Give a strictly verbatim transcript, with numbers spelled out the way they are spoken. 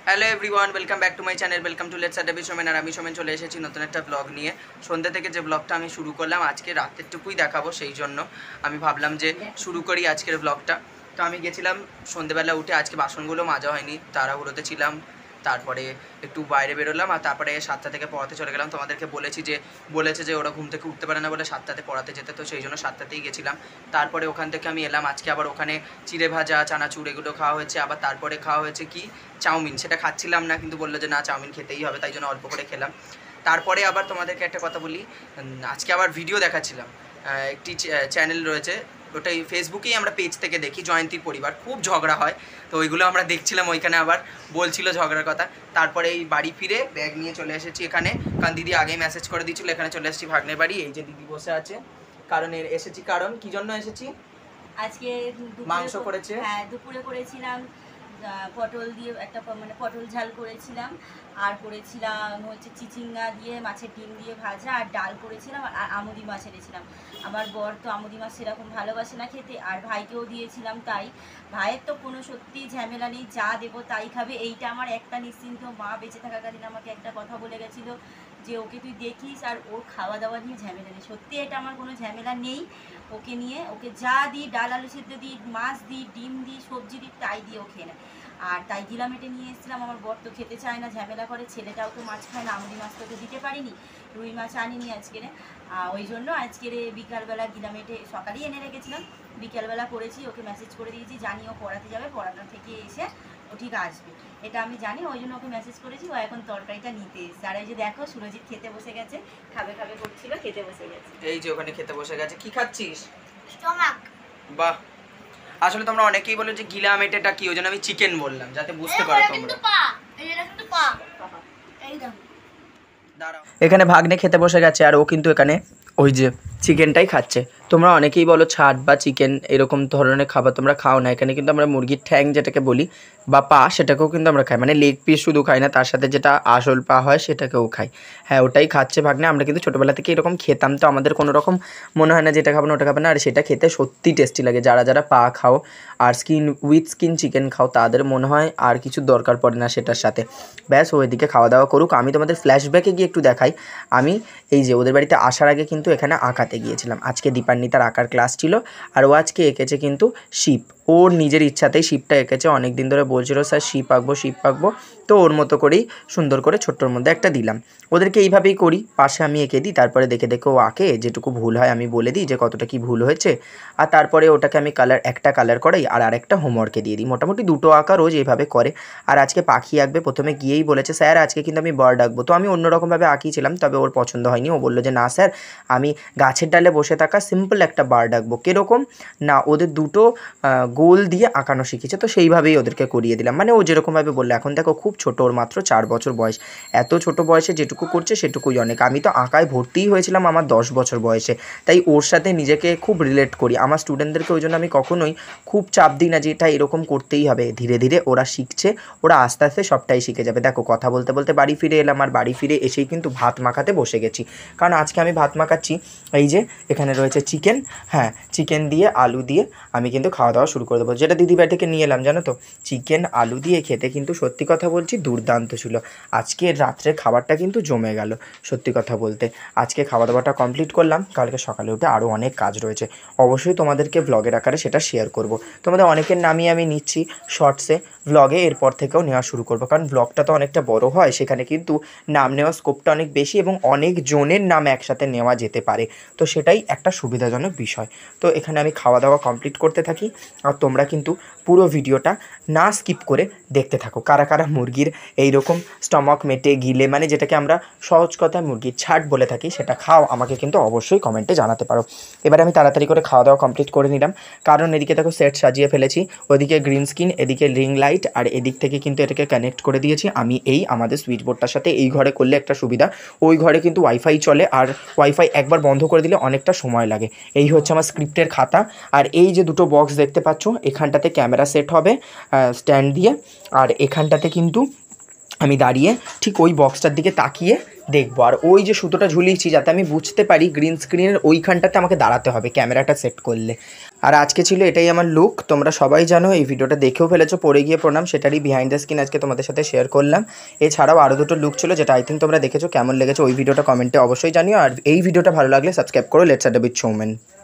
Hello everyone, welcome back to my channel. Welcome to let's Adda Somen. আর আমি সোমেন চলে এসেছি নতুন একটা ব্লগ নিয়ে। সন্ধ্যে থেকে যে ব্লগটা আমি শুরু করলাম, আজকে রাতেরটুকুই দেখাবো, সেই জন্য আমি ভাবলাম যে শুরু করি আজকের ব্লগটা। তো আমি গেছিলাম সন্ধ্যেবেলা উঠে, আজকে বাসনগুলো মাজা হয়নি, তাড়াহুড়োতে ছিলাম। তারপরে একটু বাইরে বেরোলাম, আর তারপরে সাতটা থেকে পড়াতে চলে গেলাম। তোমাদেরকে বলেছি যে বলেছে যে ওরা ঘুম থেকে উঠতে পারে না বলে সাতটাতে পড়াতে যেতে, তো সেই জন্য সাতটাতেই গেছিলাম। তারপরে ওখান থেকে আমি এলাম, আজকে আবার ওখানে চিড়ে ভাজা, চানাচুর এগুলো খাওয়া হয়েছে। আবার তারপরে খাওয়া হয়েছে কি চাউমিন, সেটা খাচ্ছিলাম না, কিন্তু বললো যে না চাউমিন খেতেই হবে, তাই জন্য অল্প করে খেলাম। তারপরে আবার তোমাদেরকে একটা কথা বলি, আজকে আবার ভিডিও দেখাচ্ছিলাম। একটি চ্যানেল রয়েছে, ওটাই ফেসবুকেই আমরা পেজ থেকে দেখি, জয়ন্তীর পরিবার, খুব ঝগড়া হয়, তো ওইগুলো আমরা দেখছিলাম। ওইখানে আবার বলছিল ঝগড়ার কথা। তারপরে এই বাড়ি ফিরে ব্যাগ নিয়ে চলে এসেছি এখানে, কারণ দিদি আগেই মেসেজ করে দিয়েছিল। এখানে চলে এসেছি ভাগ্নের বাড়ি, এই যে দিদি বসে আছে। কারণ এসেছি, কারণ কি জন্য এসেছি, আজকে মাংস করেছে। হ্যাঁ, দুপুরে করেছিলাম পটল দিয়ে একটা মানে পটল ঝাল করেছিলাম, আর করেছিলাম হচ্ছে চিচিঙ্গা দিয়ে মাছের ডিম দিয়ে ভাজা, আর ডাল করেছিলাম, আর আমুদি মাছ এনেছিলাম। আমার বর তো আমুদি মাছ সেরকম ভালোবাসে না খেতে, আর ভাইকেও দিয়েছিলাম। তাই ভাইয়ের তো কোনো সত্যি ঝামেলা নেই, যা দেবো তাই খাবে, এইটা আমার একটা নিশ্চিন্ত। মা বেঁচে থাকাকালীন আমাকে একটা কথা বলে গেছিলো যে ওকে তুই দেখিস, আর ওর খাওয়া দাওয়া নিয়ে ঝামেলা নেই। সত্যি এটা আমার কোনো ঝামেলা নেই ওকে নিয়ে। ওকে যা দিই, ডাল আলু সেদ্ধ দিই, মাছ দিই, ডিম দিই, সবজি দিই, তাই দিয়ে ও খেয়ে নেয়। আর তাই গিলামেটে নিয়ে এসেছিলাম। আমার বর তো খেতে চায় না, ঝামেলা করে। ছেলেটাও তো মাছ খায় না, আমুদি মাছ তোকে দিতে পারিনি, রুই মাছ আনিনি আজকের। ওই জন্য আজকের বিকালবেলা গিলামেটে সকালেই এনে রেখেছিলাম, বিকালবেলা করেছি। ওকে মেসেজ করে দিয়েছি, জানি ও পড়াতে যাবে, পড়াটা থেকে এসে ও ঠিক আসবে, এটা আমি জানি। ওই জন্য ওকে মেসেজ করেছি, ও এখন তরকারিটা নিতে এসেছে। আর এই যে দেখো সুরজিৎ খেতে বসে গেছে, খাবে খাবে করছিল, খেতে বসে গেছে। এই যে ওখানে খেতে বসে গেছে। কি খাচ্ছিস? স্টমাক। বাহ, আসলে তোমরা অনেকেই বলো যে গিলা মেটেটা কি, ওই জন্য আমি চিকেন বললাম, যাতে বুঝতে পারো তোমরা। এখানে ভাগ্নে খেতে বসে গেছে, আর ও কিন্তু এখানে ওই যে চিকেনটাই খাচ্ছে। তোমরা অনেকেই বলো ছাট বা চিকেন এরকম ধরনের খাবার তোমরা খাও না, এখানে কিন্তু আমরা মুরগির ঠ্যাং যেটাকে বলি বা পা, সেটাকেও কিন্তু আমরা খাই, মানে লেগ পিস শুধু খাই না, তার সাথে যেটা আসল পা হয় সেটাকেও খাই। হ্যাঁ, ওটাই খাচ্ছে ভাগ্নে। আমরা কিন্তু ছোটোবেলা থেকে এরকম খেতাম, তো আমাদের কোনো রকম মনে হয় না যেটা খাবো না ওটা খাবে না। আর সেটা খেতে সত্যি টেস্টি লাগে। যারা যারা পা খাও আর স্কিন উইথ স্কিন চিকেন খাও, তাদের মনে হয় আর কিছু দরকার পড়ে না সেটার সাথে। ব্যাস, ও এদিকে খাওয়া দাওয়া করুক, আমি তোমাদের ফ্ল্যাশব্যাকে গিয়ে একটু দেখাই। আমি এই যে ওদের বাড়িতে আসার আগে কিন্তু এখানে আঁকাতে গিয়েছিলাম। আজকে দীপান্বিতার আঁকার ক্লাস ছিল, আর ও আজকে এঁকেছে কিন্তু শিপ। ওর নিজের ইচ্ছাতেই শিপটা এঁকেছে, অনেক দিন ধরে বলছিল স্যার শিপ আঁকবো শিপ আঁকবো, তো ওর মতো করেই সুন্দর করে ছোট্টোর মধ্যে একটা দিলাম। ওদেরকে এইভাবেই করি, পাশে আমি এঁকে দিই, তারপরে দেখে দেখে ও আঁকে। যেটুকু ভুল হয় আমি বলে দিই যে কতটা কী ভুল হয়েছে, আর তারপরে ওটাকে আমি কালার একটা কালার করাই, আর আরেকটা হোমওয়ার্কে দিয়ে দিই। মোটামুটি দুটো আঁকা রোজ এইভাবে করে। আর আজকে পাখি আঁকবে, প্রথমে গিয়েই বলেছে স্যার আজকে কিন্তু আমি বার্ড আঁকবো। তো আমি অন্যরকমভাবে আঁকিয়েছিলাম, তবে ওর পছন্দ হয়নি। ও বললো যে না স্যার, আমি গাছের ডালে বসে থাকা সিম্পল একটা বার্ড আঁকবো। কীরকম না, ওদের দুটো গোল দিয়ে আঁকানো শিখেছে, তো সেইভাবেই ওদেরকে করিয়ে দিলাম। মানে ও যেরকমভাবে বললো। এখন দেখো খুব ছোটো, ওর মাত্র চার বছর বয়স। এত ছোটো বয়সে যেটুকু করছে সেটুকুই অনেক। আমি তো আঁকায় ভর্তিই হয়েছিলাম আমার দশ বছর বয়সে, তাই ওর সাথে নিজেকে খুব রিলেট করি। আমার স্টুডেন্টদেরকে ওই জন্য আমি কখনোই খুব চাপ দিই না যে এটা এরকম করতেই হবে। ধীরে ধীরে ওরা শিখছে, ওরা আস্তে আস্তে সবটাই শিখে যাবে। দেখো কথা বলতে বলতে বাড়ি ফিরে এলাম, আর বাড়ি ফিরে এসেই কিন্তু ভাত মাখাতে বসে গেছি, কারণ আজকে আমি ভাত মাখাচ্ছি। এই যে এখানে রয়েছে চিকেন, হ্যাঁ চিকেন দিয়ে আলু দিয়ে আমি কিন্তু খাওয়া দাওয়া শুরু করে দেবো। যেটা দিদি বাড়ি থেকে নিয়ে এলাম জানো তো, চিকেন আলু দিয়ে খেতে কিন্তু সত্যি কথা বলছি দুর্দান্ত ছিল। আজকে রাত্রের খাবারটা কিন্তু জমে গেল সত্যি কথা বলতে। আজকে খাওয়া দাওয়াটা কমপ্লিট করলাম, কালকে সকালে উঠে আরও অনেক কাজ রয়েছে, অবশ্যই তোমাদেরকে ব্লগের আকারে সেটা শেয়ার করব। তোমাদের অনেকের নামই আমি নিচ্ছি শর্টসে, ব্লগে এরপর থেকেও নেওয়া শুরু করবো, কারণ ব্লগটা তো অনেকটা বড় হয়, সেখানে কিন্তু নাম নেওয়ার স্কোপটা অনেক বেশি এবং অনেক জনের নাম একসাথে নেওয়া যেতে পারে, তো সেটাই একটা সুবিধাজনক বিষয়। তো এখানে আমি খাওয়া দাওয়া কমপ্লিট করতে থাকি, আর তোমরা কিন্তু পুরো ভিডিওটা না স্কিপ করে দেখতে থাকো। কারা কারা মুরগির এইরকম স্টমাক মেটে গিলে, মানে যেটাকে আমরা সহজ কথায় মুরগির ছাট বলে থাকি, সেটা খাও, আমাকে কিন্তু অবশ্যই কমেন্টে জানাতে পারো। এবারে আমি তাড়াতাড়ি করে খাওয়া দাওয়া কমপ্লিট করে নিলাম, কারণ এদিকে দেখো সেট সাজিয়ে ফেলেছি, ওদিকে গ্রিন স্ক্রিন, এদিকে রিং লাইট, আর এদিক থেকে কিন্তু এটাকে কানেক্ট করে দিয়েছি আমি এই আমাদের সুইচ বোর্ডটার সাথে। এই ঘরে করলে একটা সুবিধা, ওই ঘরে কিন্তু ওয়াইফাই চলে, আর ওয়াইফাই একবার বন্ধ করে দিলে অনেকটা সময় লাগে। এই হচ্ছে আমার স্ক্রিপ্টের খাতা, আর এই যে দুটো বক্স দেখতে পাচ্ছ, এখানটাতে ক্যামেরা সেট হবে স্ট্যান্ড দিয়ে, আর এখানটাতে কিন্তু আমি দাঁড়িয়ে ঠিক ওই বক্সটার দিকে তাকিয়ে দেখবো। আর ওই যে সুতোটা ঝুলিয়েছি যাতে আমি বুঝতে পারি গ্রিন স্ক্রিনের ওইখানটাতে আমাকে দাঁড়াতে হবে ক্যামেরাটা সেট করলে। আর আজকে ছিল এটাই আমার লুক। তোমরা সবাই জানো, এই ভিডিওটা দেখেও ফেলেছো, পড়ে গিয়ে প্রণাম, সেটারই বিহাইন্ড দ্য স্ক্রিন আজকে তোমাদের সাথে শেয়ার করলাম। এছাড়াও আরও দুটো লুক ছিল যেটা আই থিঙ্ক তোমরা দেখেছো। কেমন লেগেছে ওই ভিডিওটা কমেন্টে অবশ্যই জানিও। আর এই ভিডিওটা ভালো লাগলে সাবস্ক্রাইব করো let's at a beat Soumen.